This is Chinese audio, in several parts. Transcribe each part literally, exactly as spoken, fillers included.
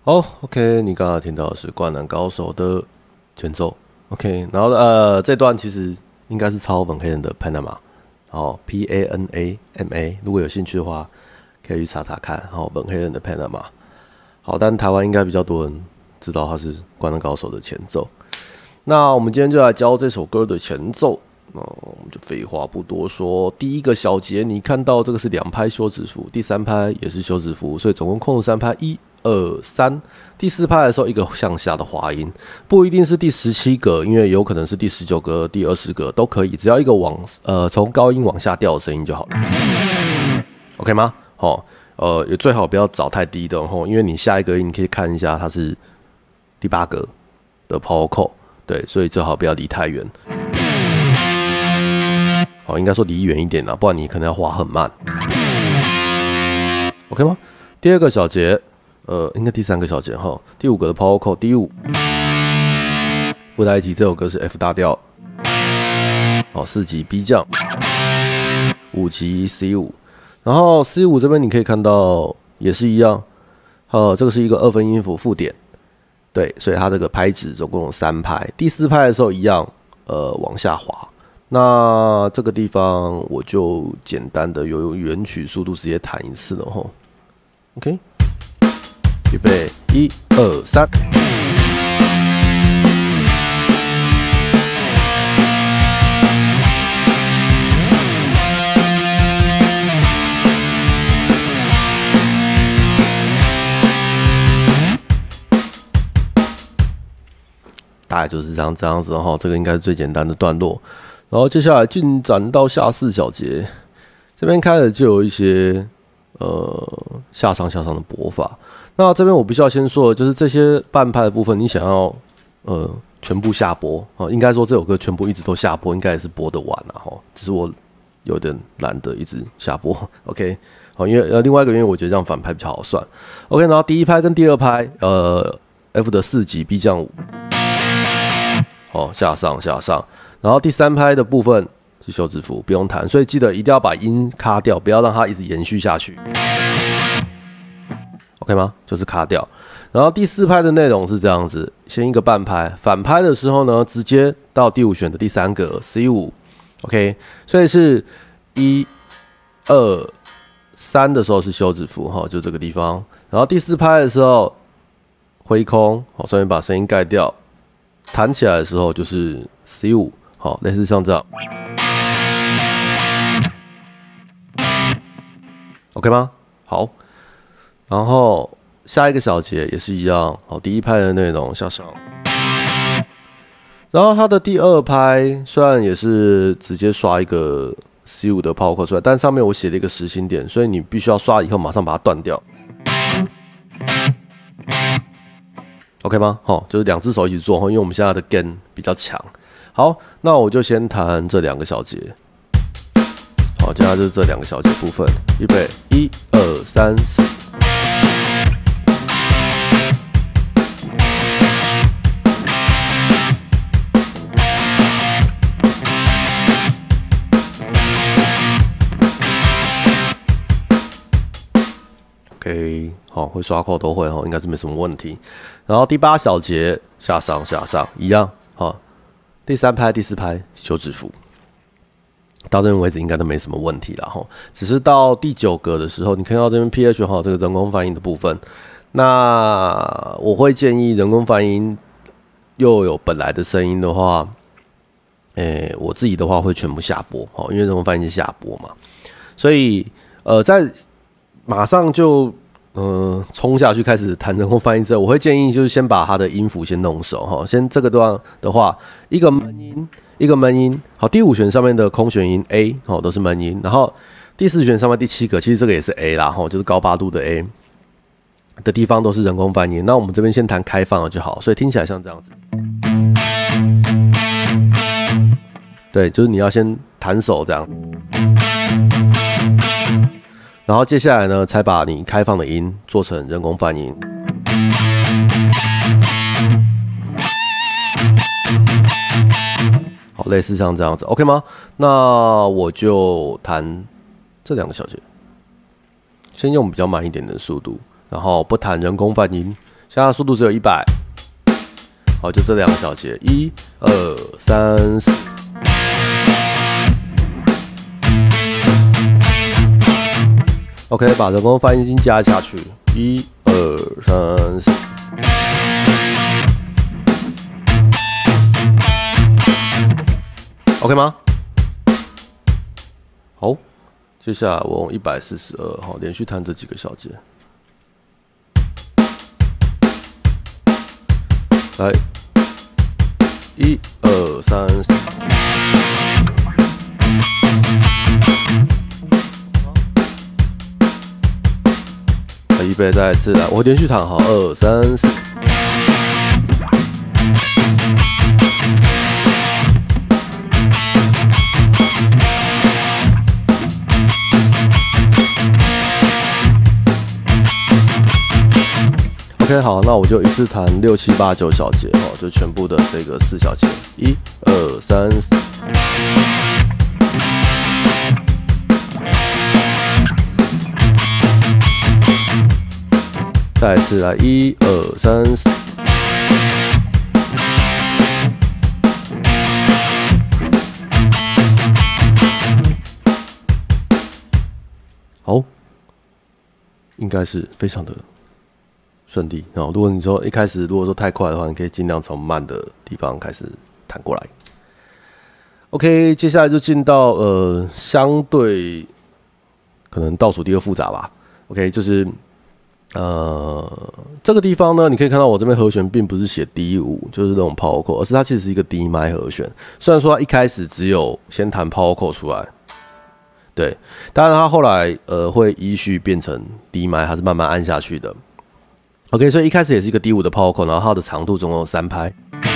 好 ，OK， 你刚刚听到的是《灌篮高手》的前奏 ，OK， 然后呃，这段其实应该是抄本黑人的 Panama， 好 ，P A N A M A， 如果有兴趣的话，可以去查查看，好，本黑人的 Panama， 好，但台湾应该比较多人知道它是《灌篮高手》的前奏。那我们今天就来教这首歌的前奏。那我们就废话不多说，第一个小节你看到这个是两拍休止符，第三拍也是休止符，所以总共空了三拍，一、二、三。第四拍的时候一个向下的滑音，不一定是第十七格，因为有可能是第十九格、第二十格都可以，只要一个往呃从高音往下掉的声音就好了 ，OK 吗？好，呃也最好不要找太低的吼，因为你下一个音你可以看一下它是第八格的 power chord， 对，所以最好不要离太远。好，应该说离远一点啦，不然你可能要滑很慢 ，OK 吗？第二个小节，呃，应该第三个小节哈，第五个的 power chord 第五，附带一提，这首歌是 F 大调，好，四级 B 降，五级 C 五，然后 C 五这边你可以看到也是一样，呃，这个是一个二分音符附点，对，所以它这个拍子总共有三拍，第四拍的时候一样，呃，往下滑。那这个地方我就简单的用原曲速度直接弹一次了吼 ，OK， 预备，一、二、三。大概就是这样这样子哈，这个应该是最简单的段落。然后接下来进展到下四小节，这边开始就有一些呃下上下上的拨法。那这边我必须要先说的就是这些半拍的部分，你想要呃全部下拨啊，应该说这首歌全部一直都下拨，应该也是拨得完了哈。只是我有点懒得一直下拨 ，OK， 好，因为呃另外一个原因，我觉得这样反拍比较好算 ，OK。然后第一拍跟第二拍，呃 F 的四级 B 降五，好下上下上。然后第三拍的部分是休止符，不用弹，所以记得一定要把音卡掉，不要让它一直延续下去 ，OK 吗？就是卡掉。然后第四拍的内容是这样子，先一个半拍，反拍的时候呢，直接到第五弦的第三格 C 五 ，OK， 所以是一、二、三的时候是休止符哈，就这个地方。然后第四拍的时候挥空，好，顺便把声音盖掉，弹起来的时候就是 C 五。好，类似像这样 ，OK 吗？好，然后下一个小节也是一样，好，第一拍的内容向上，然后它的第二拍虽然也是直接刷一个 C 五的 power chord 出来，但上面我写了一个实心点，所以你必须要刷以后马上把它断掉 ，OK 吗？好，就是两只手一起做，因为我们现在的 gain 比较强。好，那我就先弹这两个小节。好，接下来就是这两个小节部分。预备，一、二、三、四。OK， 好，会刷扣都会哈，应该是没什么问题。然后第八小节下上下上一样，好。第三拍、第四拍休止符，到这边为止应该都没什么问题了哈。只是到第九格的时候，你看到这边 P H 哈这个人工泛音的部分，那我会建议人工泛音又有本来的声音的话，诶、欸，我自己的话会全部下拨哈，因为人工泛音是下拨嘛，所以呃，在马上就。呃，冲下去开始弹人工泛音之后，我会建议就是先把它的音符先弄熟哈。先这个段的话，一个闷音，一个闷音。好，第五弦上面的空弦音 A， 好，都是闷音。然后第四弦上面第七个，其实这个也是 A 啦，哈，就是高八度的 A 的地方都是人工泛音。那我们这边先弹开放了就好，所以听起来像这样子。对，就是你要先弹手这样。然后接下来呢，才把你开放的音做成人工泛音。好，类似像这样子 ，OK 吗？那我就弹这两个小节，先用比较慢一点的速度，然后不弹人工泛音， 现在速度只有一百。好，就这两个小节，一、二、三、四。OK， 把人工翻译机加下去，一、二、三、四。OK 吗？好，接下来我用一百四十二，好，连续弹这几个小节。来，一、二、三、四。好，预备，再一次来，我连续弹，好，二、三、四。OK， 好，那我就一次弹六七八九小节，哈，就全部的这个四小节，一、二、三、四。再一次来，一、二、三、四。好，应该是非常的顺利。然后，如果你说一开始如果说太快的话，你可以尽量从慢的地方开始弹过来。OK， 接下来就进到呃相对可能倒数第二复杂吧。OK， 就是呃这个地方呢，你可以看到我这边和弦并不是写 D 五，就是那种 power chord， 而是它其实是一个 D 麦和弦。虽然说它一开始只有先弹 power chord 出来。对，当然它后来呃会依序变成 D 麦，它是慢慢按下去的。OK， 所以一开始也是一个 D 五的 power chord， 然后它的长度总共有三拍。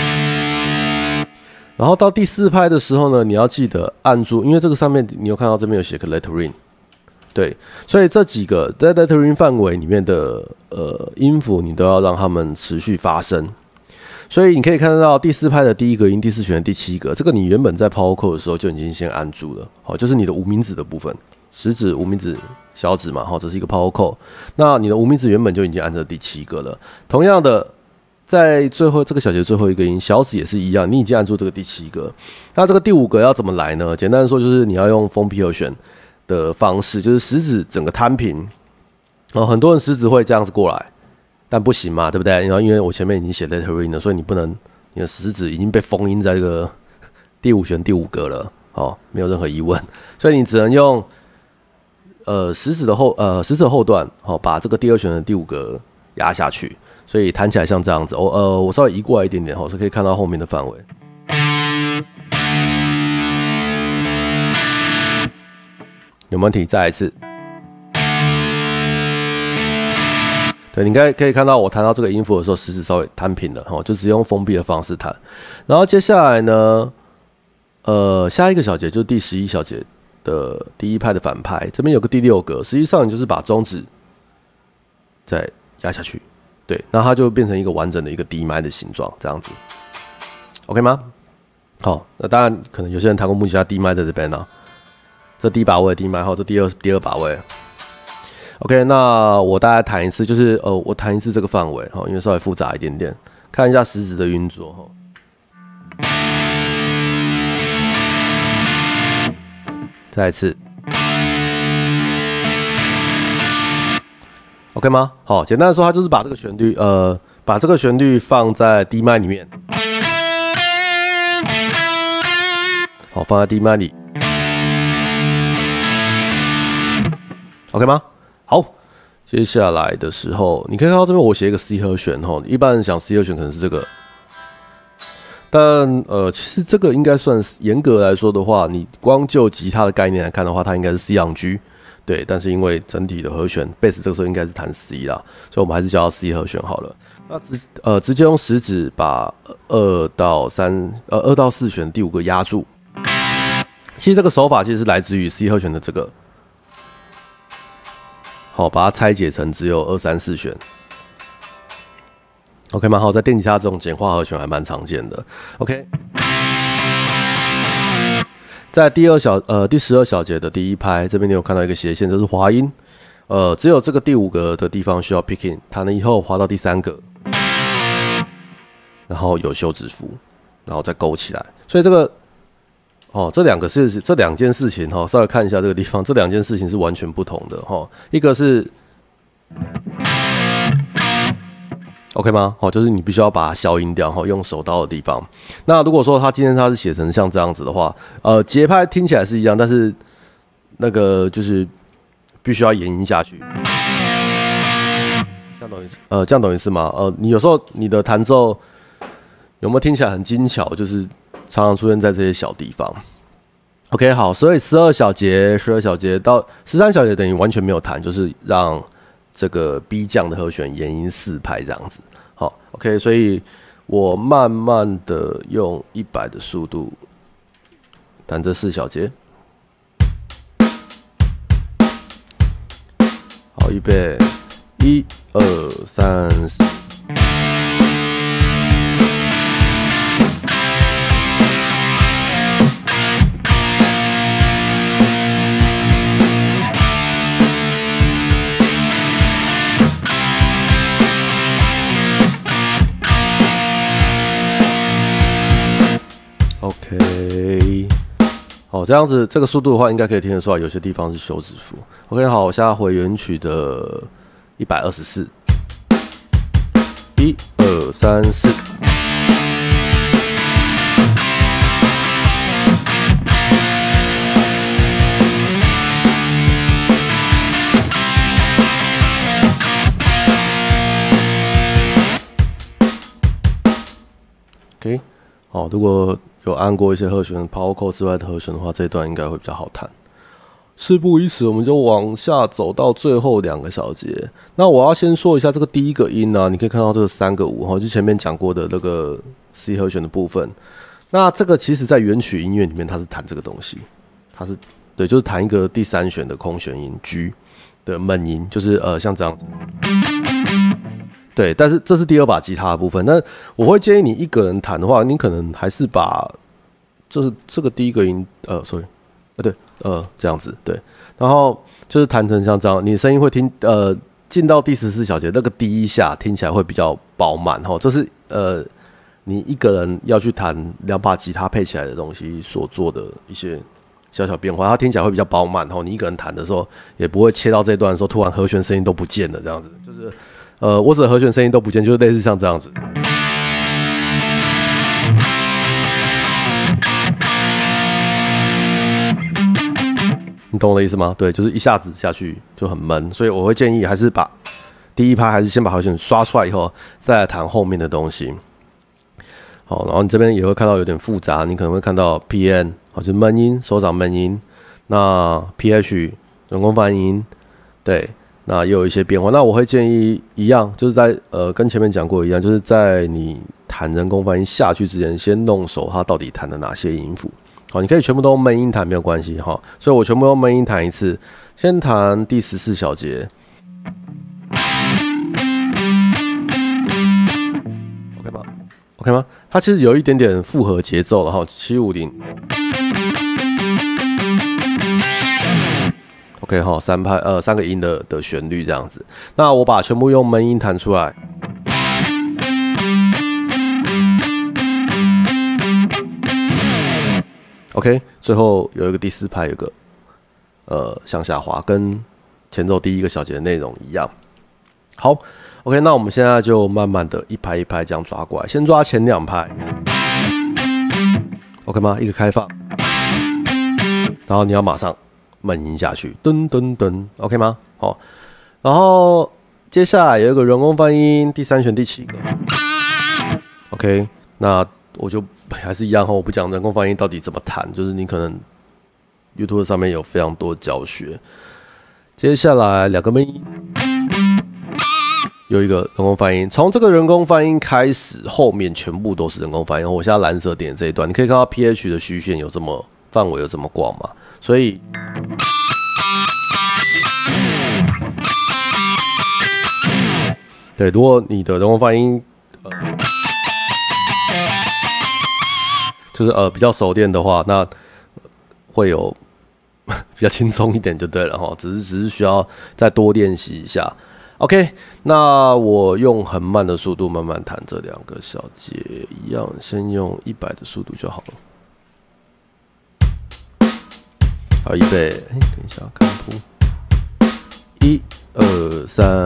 然后到第四拍的时候呢，你要记得按住，因为这个上面你有看到这边有写个 lettering， 对，所以这几个在 lettering 范围里面的呃音符，你都要让它们持续发声。所以你可以看得到第四拍的第一个音，第四弦的第七个，这个你原本在 power chord 的时候就已经先按住了，好，就是你的无名指的部分，食指、无名指、小指嘛，好，这是一个 power chord。那你的无名指原本就已经按着第七个了。同样的，在最后这个小节最后一个音，小指也是一样，你已经按住这个第七个。那这个第五个要怎么来呢？简单的说，就是你要用封闭和弦的方式，就是食指整个摊平。哦，很多人食指会这样子过来。但不行嘛，对不对？然后因为我前面已经写 lettering 了，所以你不能，你的食指已经被封印在这个第五弦第五格了，哦，没有任何疑问，所以你只能用呃食指的后呃食指后段，好、哦，把这个第二弦的第五格压下去，所以弹起来像这样子。我、哦、呃我稍微移过来一点点，好、哦，是可以看到后面的范围。有问题？再来一次。对，你应该可以看到我弹到这个音符的时候，食指稍微摊平了，哦，就只用封闭的方式弹。然后接下来呢，呃，下一个小节就是第十一小节的第一拍的反拍，这边有个第六格，实际上你就是把中指再压下去，对，那它就变成一个完整的一个 D 麦的形状，这样子 ，OK 吗？好，那当然可能有些人弹过木吉他 D 麦在这边呢、啊，这第一把位 D 麦，好，这第二第二把位。OK， 那我大概弹一次，就是呃，我弹一次这个范围哈，因为稍微复杂一点点，看一下食指的运作哈。再一次 ，OK 吗？好，简单的说，它就是把这个旋律呃，把这个旋律放在 D 麦里面，好，放在 D 麦里 ，OK 吗？好，接下来的时候，你可以看到这边我写一个 C 和弦哈，一般人想 C 和弦可能是这个，但呃，其实这个应该算严格来说的话，你光就吉他的概念来看的话，它应该是 C on G， 对，但是因为整体的和弦，贝斯这个时候应该是弹 C 啦，所以我们还是叫它 C 和弦好了。那直呃直接用食指把二到三呃二到四弦第五个压住，其实这个手法其实是来自于 C 和弦的这个。好，把它拆解成只有二三四弦 ，OK 吗？好，在电吉他这种简化和弦还蛮常见的 ，OK。在第二小呃第十二小节的第一拍，这边你有看到一个斜线，这是滑音，呃，只有这个第五个的地方需要 picking， 弹了以后滑到第三个， 然后有休止符，然后再勾起来。所以这个哦，这两个是这两件事情哈、哦，稍微看一下这个地方，这两件事情是完全不同的哈、哦。一个是 OK 吗？哦，就是你必须要把它消音掉哈、哦，用手刀的地方。那如果说他今天他是写成像这样子的话，呃，节拍听起来是一样，但是那个就是必须要延音下去。这样懂意思？呃，这样懂意思吗？呃，你有时候你的弹奏有没有听起来很精巧？就是常常出现在这些小地方。OK， 好，所以十二小节、十二小节到十三小节等于完全没有弹，就是让这个 B 降的和弦延音四拍这样子。好 ，OK， 所以我慢慢的用一百的速度弹这四小节。好，预备，一、二、三、四。OK， 好，这样子这个速度的话，应该可以听得出来，有些地方是休止符。OK， 好，我现在回原曲的一百二十四，一二三四。OK， 好，如果有按过一些和弦 power chord 之外的和弦的话，这一段应该会比较好弹。事不宜迟，我们就往下走到最后两个小节。那我要先说一下这个第一个音啊，你可以看到这个三个五哈，就前面讲过的那个 C 和弦的部分。那这个其实在原曲音乐里面，它是弹这个东西，它是对，就是弹一个第三弦的空弦音 G 的闷音，就是呃像这样子。对，但是这是第二把吉他的部分。但我会建议你一个人弹的话，你可能还是把这是这个第一个音，呃，sorry， 呃，对，呃，这样子，对，然后就是弹成像这样，你声音会听，呃，进到第十四小节那个第一下听起来会比较饱满哈。这是呃，你一个人要去弹两把吉他配起来的东西所做的一些小小变化，它听起来会比较饱满哈。你一个人弹的时候，也不会切到这一段的时候，突然和弦声音都不见了，这样子，就是。呃，我指的和弦声音都不见，就是类似像这样子。你懂我的意思吗？对，就是一下子下去就很闷，所以我会建议还是把第一拍还是先把和弦刷出来以后，再来弹后面的东西。好，然后你这边也会看到有点复杂，你可能会看到 P N， 好，就是闷音，手掌闷音。那 P H 人工泛音，对。那也有一些变化，那我会建议一样，就是在呃跟前面讲过一样，就是在你弹人工泛音下去之前，先弄熟它到底弹了哪些音符。好，你可以全部都用闷音弹没有关系哈，所以我全部用闷音弹一次，先弹第十四小节 ，OK 吗 ？OK 吗？它其实有一点点复合节奏了哈，七五零。OK 哈，三拍呃三个音的的旋律这样子，那我把全部用闷音弹出来。OK， 最后有一个第四拍，有个呃向下滑，跟前奏第一个小节的内容一样。好 ，OK， 那我们现在就慢慢的一拍一拍这样抓过来，先抓前两拍 ，OK 吗？一个开放，然后你要马上。闷音下去，噔噔噔 ，OK 吗？好，然后接下来有一个人工泛音，第三弦第七个 ，OK， 那我就还是一样哈，我不讲人工泛音到底怎么弹，就是你可能 YouTube 上面有非常多教学。接下来两个闷音，有一个人工泛音，从这个人工泛音开始，后面全部都是人工泛音。我现在蓝色点这一段，你可以看到 P H 的虚线有这么范围有这么广嘛，所以。对，如果你的人工泛音，呃，就是呃比较熟练的话，那会有比较轻松一点就对了哈。只是只是需要再多练习一下。 OK， 那我用很慢的速度慢慢弹这两个小节，一样，先用一百的速度就好了。好，预备，哎，等一下看谱，一二三。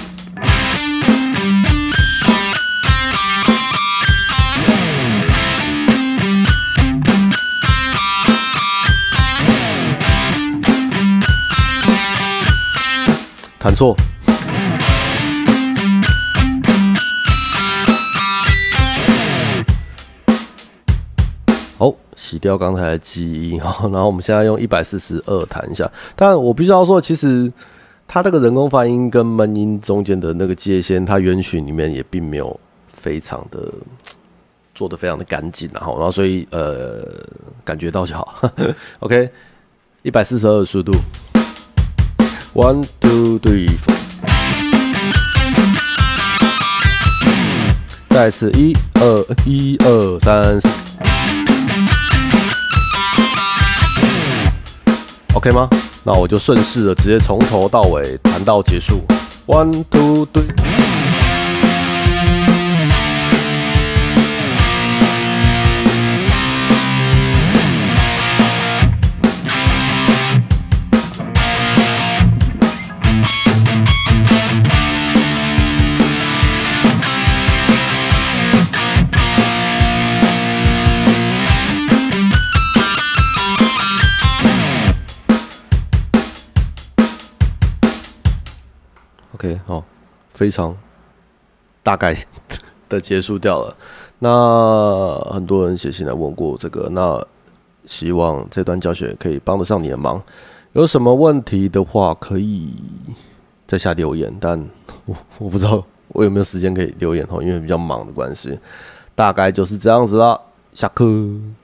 弹错，好，洗掉刚才的记忆，然后我们现在用一百四十二弹一下。但我必须要说，其实它这个人工泛音跟闷音中间的那个界限，它原曲里面也并没有非常的做得非常的干净，然后然后所以呃感觉到就好。OK， 一百四十二的速度。One, two, three, four。再次一二一二三四。OK 吗？那我就顺势的直接从头到尾弹到结束。One, two, three。OK， 好，非常大概的结束掉了。那很多人写信来问过这个，那希望这段教学可以帮得上你的忙。有什么问题的话，可以在下留言，但我我不知道我有没有时间可以留言哦，因为比较忙的关系。大概就是这样子啦，下课。